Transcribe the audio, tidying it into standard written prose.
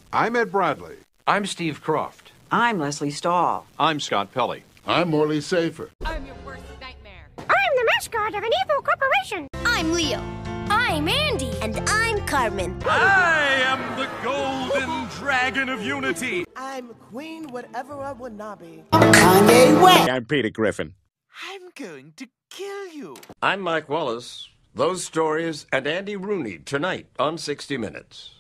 I'm Ed Bradley. I'm Steve Croft. I'm Leslie Stahl. I'm Scott Pelley. I'm Morley Safer. I'm your worst nightmare. I'm the mascot of an evil corporation. I'm Leo. I'm Andy. And I'm Carmen. I am the Golden Dragon of Unity. I'm Queen whatever I would not be. I'm Kanye West. I'm Peter Griffin. I'm going to kill you. I'm Mike Wallace. Those stories and Andy Rooney tonight on 60 Minutes.